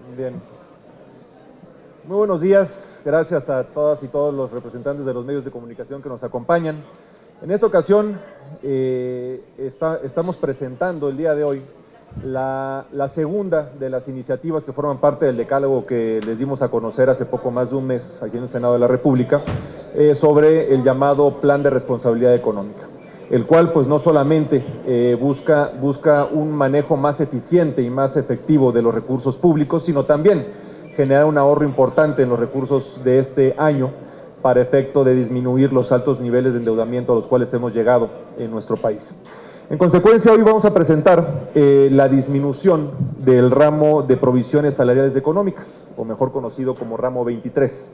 Bien. Muy buenos días, gracias a todas y todos los representantes de los medios de comunicación que nos acompañan. En esta ocasión estamos presentando el día de hoy la segunda de las iniciativas que forman parte del decálogo que les dimos a conocer hace poco más de un mes aquí en el Senado de la República sobre el llamado Plan de Responsabilidad Económica, el cual pues no solamente busca un manejo más eficiente y más efectivo de los recursos públicos, sino también generar un ahorro importante en los recursos de este año para efecto de disminuir los altos niveles de endeudamiento a los cuales hemos llegado en nuestro país. En consecuencia, hoy vamos a presentar la disminución del ramo de provisiones salariales económicas, o mejor conocido como ramo 23.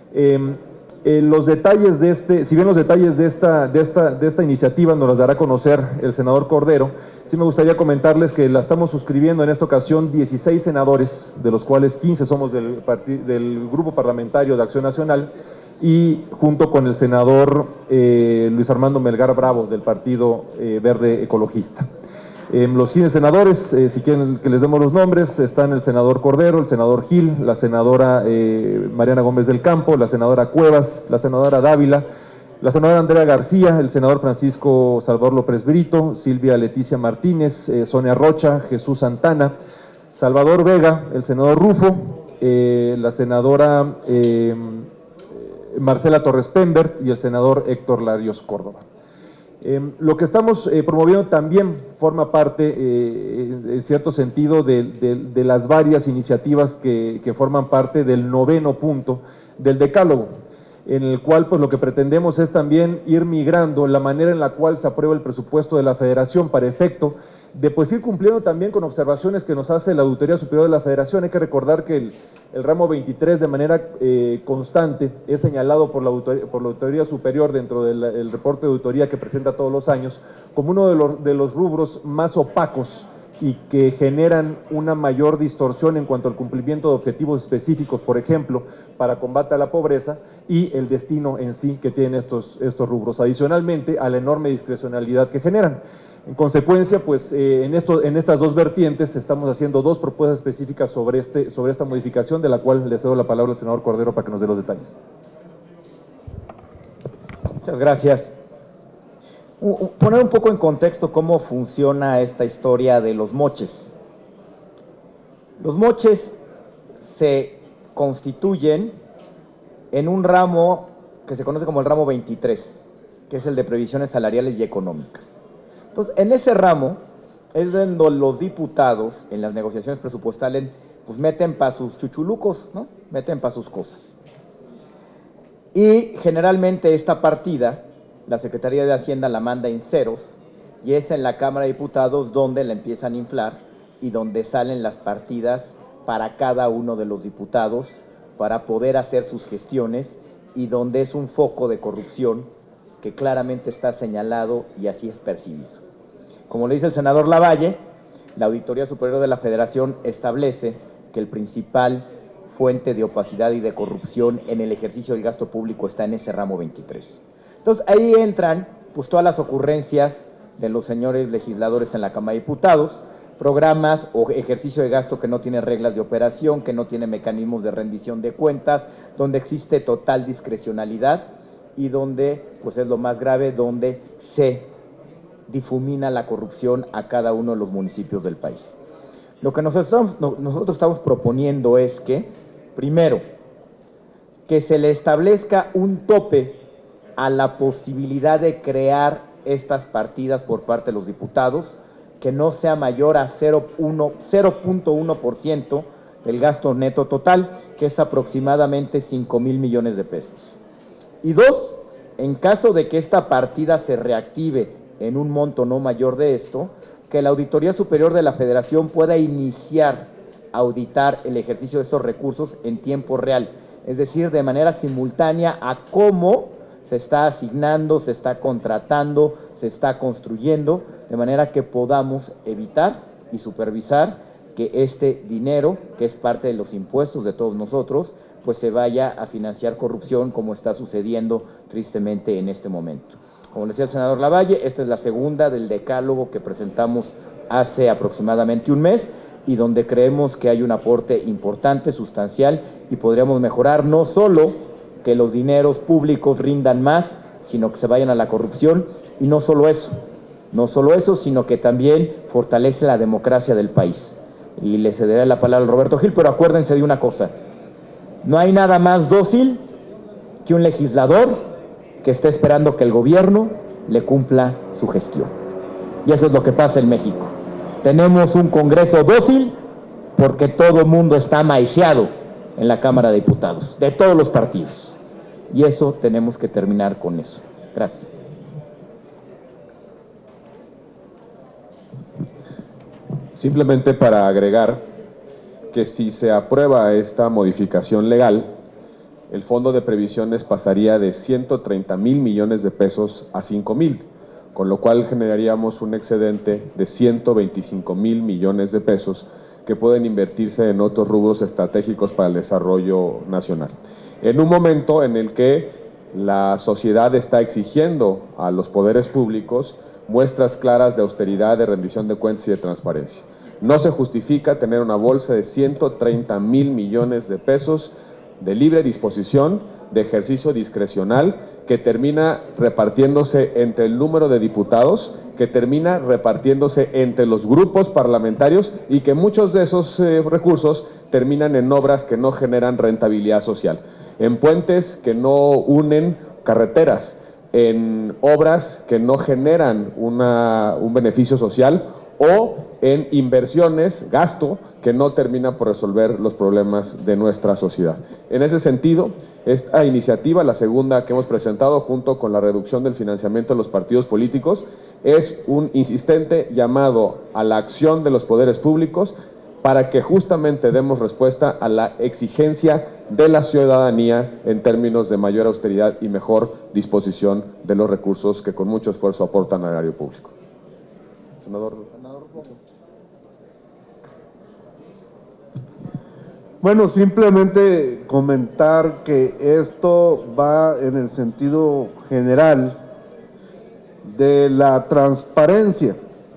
Los detalles si bien los detalles de esta iniciativa nos las dará a conocer el senador Cordero, sí me gustaría comentarles que la estamos suscribiendo en esta ocasión 16 senadores, de los cuales 15 somos del Grupo Parlamentario de Acción Nacional, y junto con el senador Luis Armando Melgar Bravo del Partido Verde Ecologista. Los 15 senadores, si quieren que les demos los nombres, están el senador Cordero, el senador Gil, la senadora Mariana Gómez del Campo, la senadora Cuevas, la senadora Dávila, la senadora Andrea García, el senador Francisco Salvador López Brito, Silvia Leticia Martínez, Sonia Rocha, Jesús Santana, Salvador Vega, el senador Rufo, la senadora Marcela Torres Pembert y el senador Héctor Larios Córdoba. Lo que estamos promoviendo también forma parte, en cierto sentido, de las varias iniciativas que forman parte del 9º punto del decálogo, en el cual pues lo que pretendemos es también ir migrando la manera en la cual se aprueba el presupuesto de la Federación para efecto de pues ir cumpliendo también con observaciones que nos hace la Auditoría Superior de la Federación. Hay que recordar que el ramo 23 de manera constante es señalado por la Auditoría Superior dentro del reporte de auditoría que presenta todos los años como uno de los rubros más opacos y que generan una mayor distorsión en cuanto al cumplimiento de objetivos específicos, por ejemplo, para combate a la pobreza y el destino en sí que tienen estos rubros, adicionalmente a la enorme discrecionalidad que generan. En consecuencia, pues en estas dos vertientes estamos haciendo dos propuestas específicas sobre esta modificación, de la cual le cedo la palabra al senador Cordero para que nos dé los detalles. Muchas gracias. Poner un poco en contexto cómo funciona esta historia de los moches. Los moches se constituyen en un ramo que se conoce como el ramo 23, que es el de previsiones salariales y económicas. Entonces, en ese ramo es donde los diputados en las negociaciones presupuestales pues meten para sus chuchulucos, ¿no? Meten para sus cosas. Y generalmente esta partida la Secretaría de Hacienda la manda en ceros y es en la Cámara de Diputados donde la empiezan a inflar y donde salen las partidas para cada uno de los diputados para poder hacer sus gestiones y donde es un foco de corrupción que claramente está señalado y así es percibido. Como le dice el senador Lavalle, la Auditoría Superior de la Federación establece que el principal fuente de opacidad y de corrupción en el ejercicio del gasto público está en ese ramo 23. Entonces, ahí entran pues todas las ocurrencias de los señores legisladores en la Cámara de Diputados, programas o ejercicio de gasto que no tiene reglas de operación, que no tiene mecanismos de rendición de cuentas, donde existe total discrecionalidad y donde, pues es lo más grave, donde se difumina la corrupción a cada uno de los municipios del país. Lo que nosotros estamos proponiendo es que, primero, que se le establezca un tope a la posibilidad de crear estas partidas por parte de los diputados, que no sea mayor a 0.1% del gasto neto total, que es aproximadamente 5,000 millones de pesos. Y dos, en caso de que esta partida se reactive en un monto no mayor de esto, que la Auditoría Superior de la Federación pueda iniciar a auditar el ejercicio de estos recursos en tiempo real, es decir, de manera simultánea a cómo se está asignando, se está contratando, se está construyendo, de manera que podamos evitar y supervisar que este dinero, que es parte de los impuestos de todos nosotros, pues se vaya a financiar corrupción como está sucediendo tristemente en este momento. Como decía el senador Lavalle, esta es la segunda del decálogo que presentamos hace aproximadamente un mes y donde creemos que hay un aporte importante, sustancial, y podríamos mejorar no solo que los dineros públicos rindan más, sino que se vayan a la corrupción, y no solo eso, sino que también fortalece la democracia del país. Y le cederé la palabra al Roberto Gil, pero acuérdense de una cosa: no hay nada más dócil que un legislador que esté esperando que el gobierno le cumpla su gestión. Y eso es lo que pasa en México. Tenemos un Congreso dócil porque todo el mundo está maiciado en la Cámara de Diputados, de todos los partidos. Y eso tenemos que terminar con eso. Gracias. Simplemente para agregar que si se aprueba esta modificación legal, el fondo de previsiones pasaría de 130,000 millones de pesos a 5,000, con lo cual generaríamos un excedente de 125,000 millones de pesos que pueden invertirse en otros rubros estratégicos para el desarrollo nacional. En un momento en el que la sociedad está exigiendo a los poderes públicos muestras claras de austeridad, de rendición de cuentas y de transparencia. No se justifica tener una bolsa de 130,000 millones de pesos de libre disposición, de ejercicio discrecional, que termina repartiéndose entre el número de diputados, que termina repartiéndose entre los grupos parlamentarios y que muchos de esos recursos terminan en obras que no generan rentabilidad social, en puentes que no unen carreteras, en obras que no generan un beneficio social o en inversiones, gasto, que no termina por resolver los problemas de nuestra sociedad. En ese sentido, esta iniciativa, la segunda que hemos presentado junto con la reducción del financiamiento de los partidos políticos, es un insistente llamado a la acción de los poderes públicos para que justamente demos respuesta a la exigencia de la ciudadanía en términos de mayor austeridad y mejor disposición de los recursos que con mucho esfuerzo aportan al erario público. Senador. Bueno, simplemente comentar que esto va en el sentido general de la transparencia,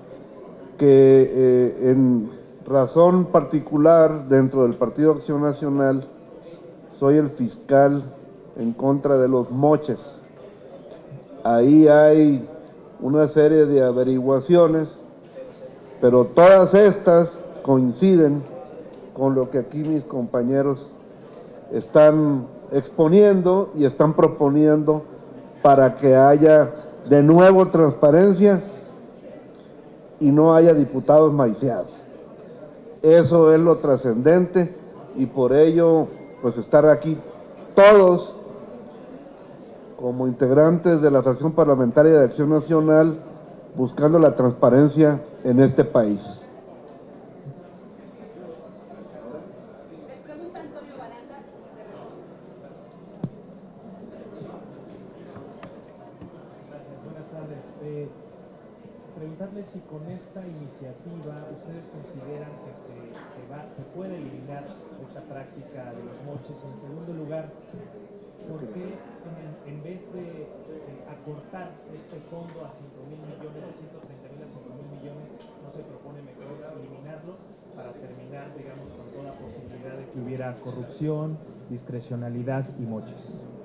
que en razón particular dentro del Partido Acción Nacional soy el fiscal en contra de los moches. Ahí hay una serie de averiguaciones, pero todas estas coinciden con lo que aquí mis compañeros están exponiendo y están proponiendo para que haya de nuevo transparencia y no haya diputados maiciados. Eso es lo trascendente y por ello, pues estar aquí todos como integrantes de la fracción parlamentaria de Acción Nacional buscando la transparencia en este país. Preguntarles si con esta iniciativa ustedes consideran que se puede eliminar esta práctica de los moches. En segundo lugar, ¿por qué en vez de acortar este fondo a 5,000 millones, de 130,000 a 5,000 millones, no se propone mejor eliminarlo para terminar, digamos, con toda posibilidad de que hubiera corrupción, discrecionalidad y moches?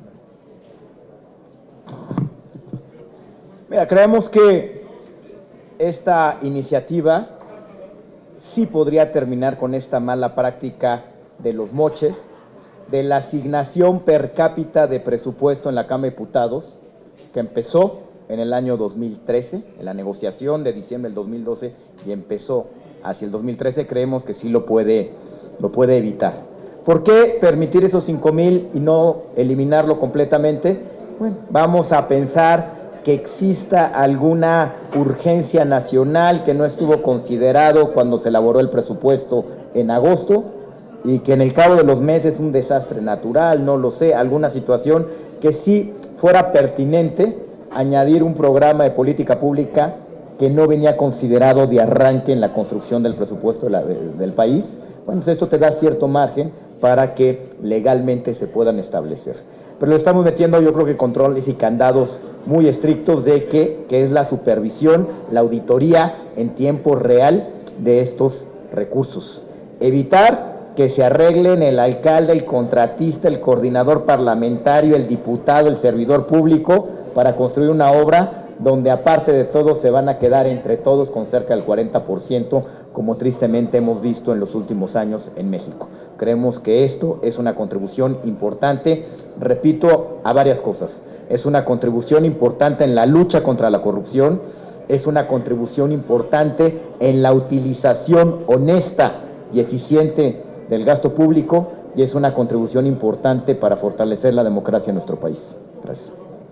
Mira, creemos que esta iniciativa sí podría terminar con esta mala práctica de los moches, de la asignación per cápita de presupuesto en la Cámara de Diputados, que empezó en el año 2013, en la negociación de diciembre del 2012, y empezó hacia el 2013, creemos que sí lo puede evitar. ¿Por qué permitir esos 5,000 y no eliminarlo completamente? Bueno, vamos a pensar que exista alguna urgencia nacional que no estuvo considerado cuando se elaboró el presupuesto en agosto y que en el cabo de los meses un desastre natural, no lo sé, alguna situación que sí fuera pertinente añadir un programa de política pública que no venía considerado de arranque en la construcción del presupuesto del país. Bueno, pues esto te da cierto margen para que legalmente se puedan establecer. Pero le estamos metiendo, yo creo que controles y candados muy estrictos de que es la supervisión, la auditoría en tiempo real de estos recursos. Evitar que se arreglen el alcalde, el contratista, el coordinador parlamentario, el diputado, el servidor público, para construir una obra donde aparte de todo se van a quedar entre todos con cerca del 40%, como tristemente hemos visto en los últimos años en México. Creemos que esto es una contribución importante, repito, a varias cosas. Es una contribución importante en la lucha contra la corrupción, es una contribución importante en la utilización honesta y eficiente del gasto público y es una contribución importante para fortalecer la democracia en nuestro país. Gracias.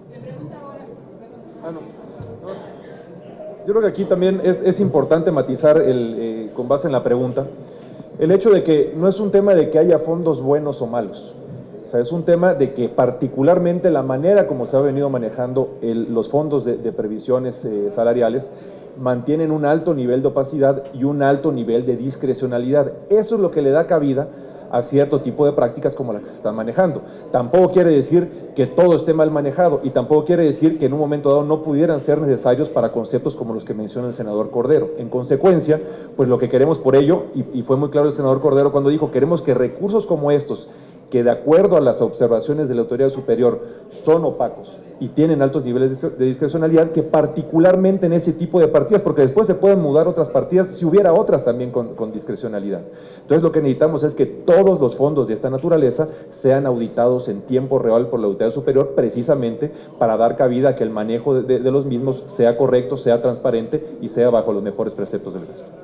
Yo creo que aquí también es importante matizar, con base en la pregunta, el hecho de que no es un tema de que haya fondos buenos o malos. O sea, es un tema de que particularmente la manera como se ha venido manejando los fondos de previsiones salariales mantienen un alto nivel de opacidad y un alto nivel de discrecionalidad. Eso es lo que le da cabida a cierto tipo de prácticas como las que se están manejando. Tampoco quiere decir que todo esté mal manejado y tampoco quiere decir que en un momento dado no pudieran ser necesarios para conceptos como los que menciona el senador Cordero. En consecuencia, pues lo que queremos por ello, y fue muy claro el senador Cordero cuando dijo, queremos que recursos como estos, que de acuerdo a las observaciones de la autoridad superior son opacos y tienen altos niveles de discrecionalidad, que particularmente en ese tipo de partidas, porque después se pueden mudar otras partidas si hubiera otras también con discrecionalidad. Entonces lo que necesitamos es que todos los fondos de esta naturaleza sean auditados en tiempo real por la autoridad superior, precisamente para dar cabida a que el manejo de los mismos sea correcto, sea transparente y sea bajo los mejores preceptos del gasto.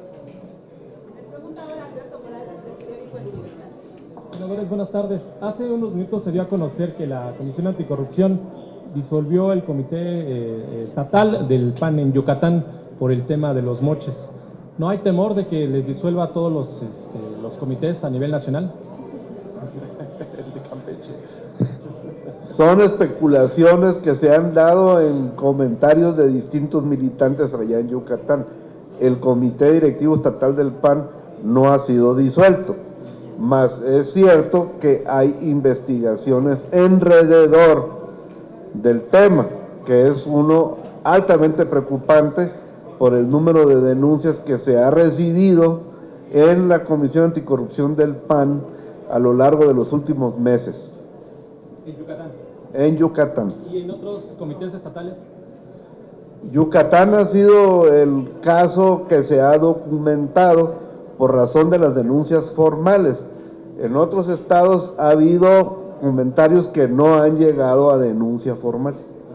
Senadores, buenas tardes. Hace unos minutos se dio a conocer que la Comisión Anticorrupción disolvió el comité estatal del PAN en Yucatán por el tema de los moches. ¿No hay temor de que les disuelva a todos los comités a nivel nacional? Son especulaciones que se han dado en comentarios de distintos militantes allá en Yucatán. El comité directivo estatal del PAN no ha sido disuelto. Mas es cierto que hay investigaciones alrededor del tema, que es uno altamente preocupante por el número de denuncias que se ha recibido en la Comisión Anticorrupción del PAN a lo largo de los últimos meses. ¿En Yucatán? En Yucatán. ¿Y en otros comités estatales? Yucatán ha sido el caso que se ha documentado por razón de las denuncias formales. En otros estados ha habido comentarios que no han llegado a denuncia formal.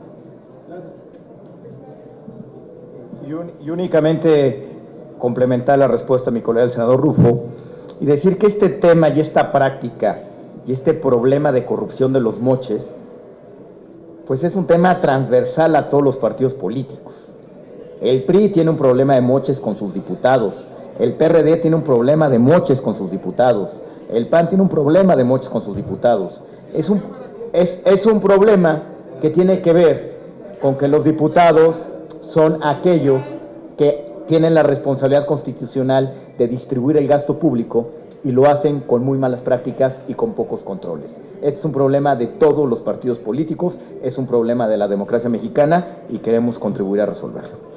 Y únicamente complementar la respuesta a mi colega el senador Rufo y decir que este tema y esta práctica y este problema de corrupción de los moches, pues es un tema transversal a todos los partidos políticos. El PRI tiene un problema de moches con sus diputados, el PRD tiene un problema de moches con sus diputados, el PAN tiene un problema de moches con sus diputados. Es un problema que tiene que ver con que los diputados son aquellos que tienen la responsabilidad constitucional de distribuir el gasto público y lo hacen con muy malas prácticas y con pocos controles. Este es un problema de todos los partidos políticos, es un problema de la democracia mexicana y queremos contribuir a resolverlo.